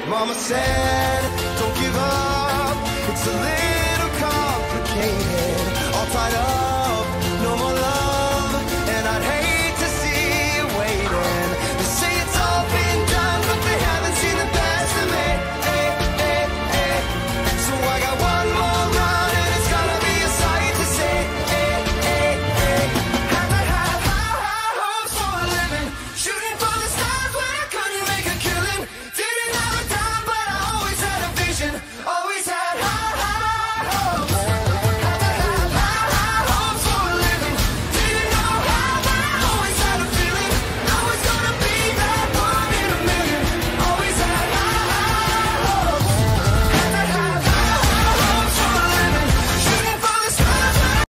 Mama said, don't give up, it's a little complicated.